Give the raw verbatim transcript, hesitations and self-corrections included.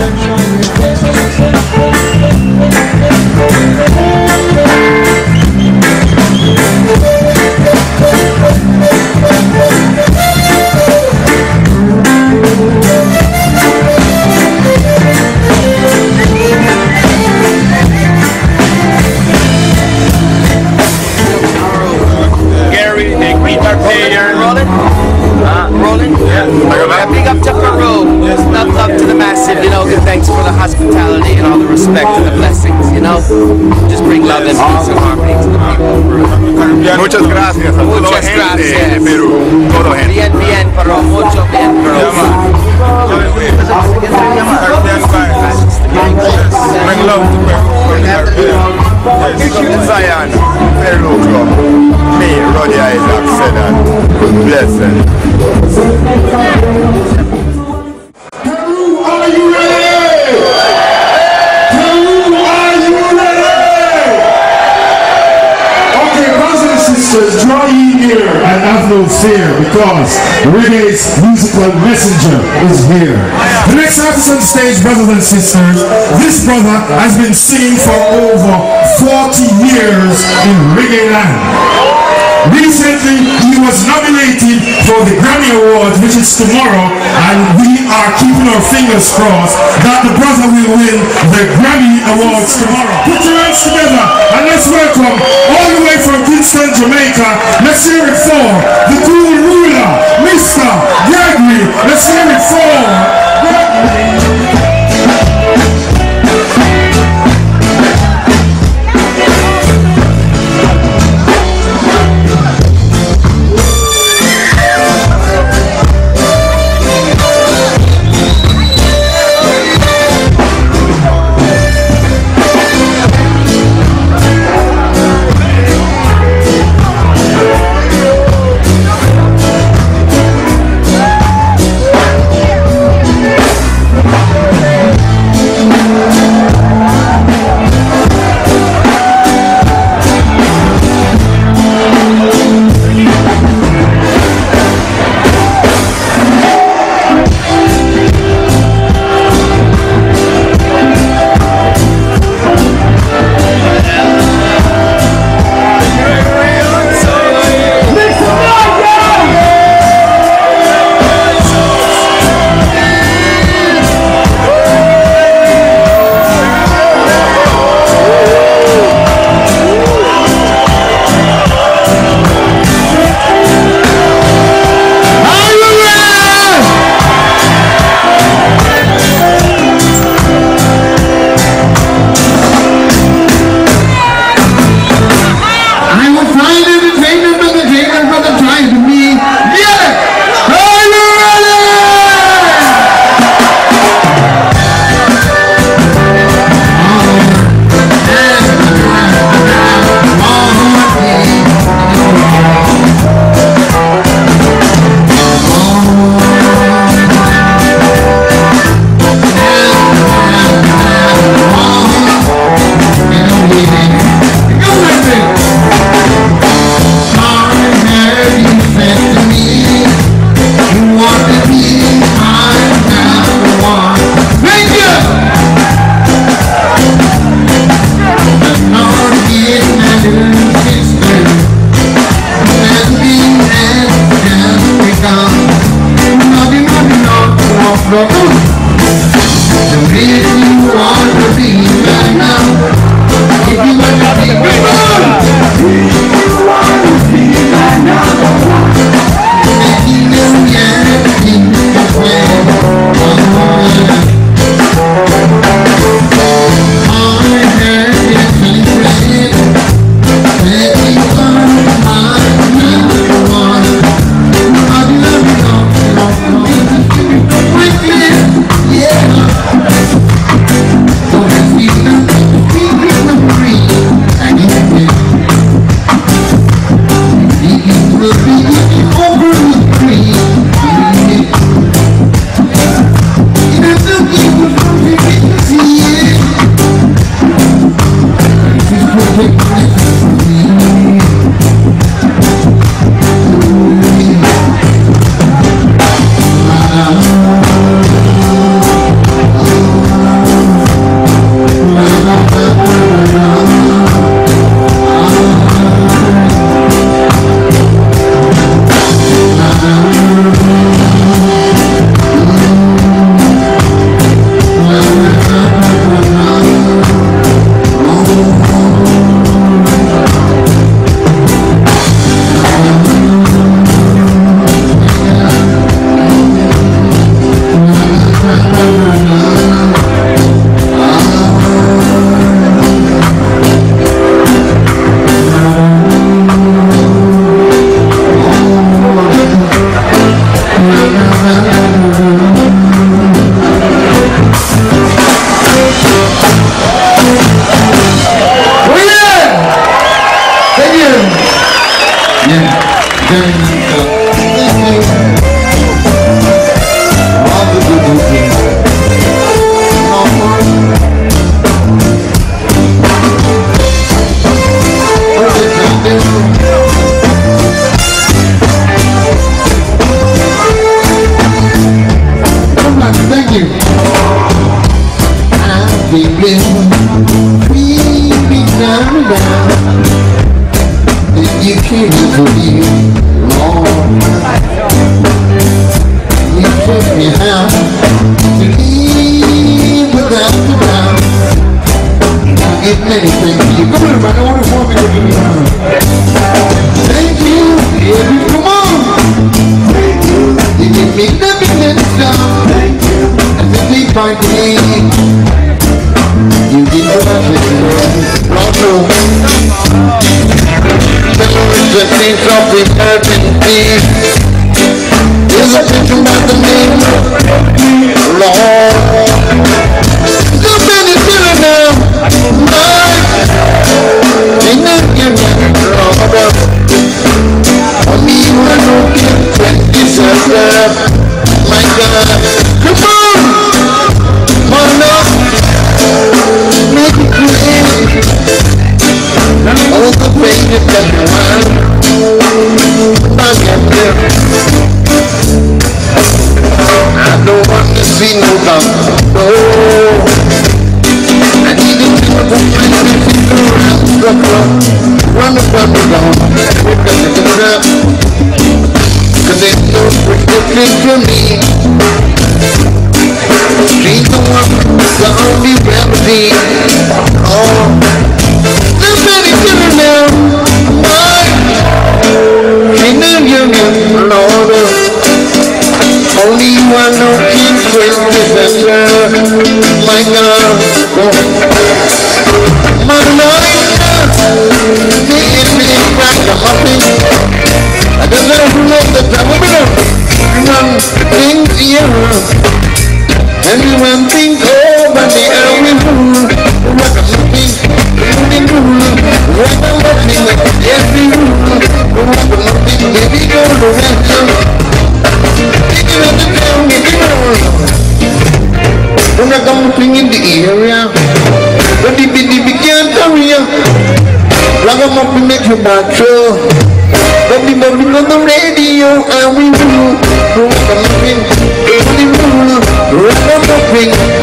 Muchas gracias a toda la gente de Perú, toda gente. Bien, bien, pero mucho bien, bro. Bring love to Peru. Zion, Peru Club. Me, Roddy Isaac, said that. Blessed. Peru, are you ready? Peru, are you ready? Okay, brothers and sisters, draw ye near and have no fear, because reggae's musical messenger is here. The next artist on stage, brothers and sisters, this brother has been singing for over forty years in reggae land. Recently, he was nominated for the Grammy Awards, which is tomorrow, and we are keeping our fingers crossed that the brother will win the Grammy Awards tomorrow. Put your hands together and let's welcome, all the way from Kingston, Jamaica, let's hear it for the cool ruler, Mister Gregory. Let's hear it for Gregory. thank you. I've been creeping down and down. You can't believe, Lord. You taught me how to live without the doubt. I get many things to you. Come on, everybody, I want to form me with you. Thank you, baby, come on. Thank you. You give me nothing and stuff. Thank you. And the deep fight to me. You give me nothing. Rock through. The things of the eternity. There's a picture about the name of Lord. So many children now, Lord. They never give me Lord. Only one who can twenty-seven. My God, come on, my Lord, make it clear. All the pain that you want, I get there. I don't want to see no doctor, no. I need to see what the friends and people around the clock. Run the bubble down, because it's a trap. Cause there's no prescription for me. She's the one, the only remedy. Oh. Only one who can twist this center. My God, my life is being cracked up. I don't know who knows the trouble, but one thing here, and one thing over the air we rule. What a looking, looking rule. What a looking, every rule. What a looking, baby, go to rest. When I come in the area, but the baby can't hurry up. Like I'm up to make you back show. But the baby on the radio, and we rule. What I'm looking, every rule. What I'm looking.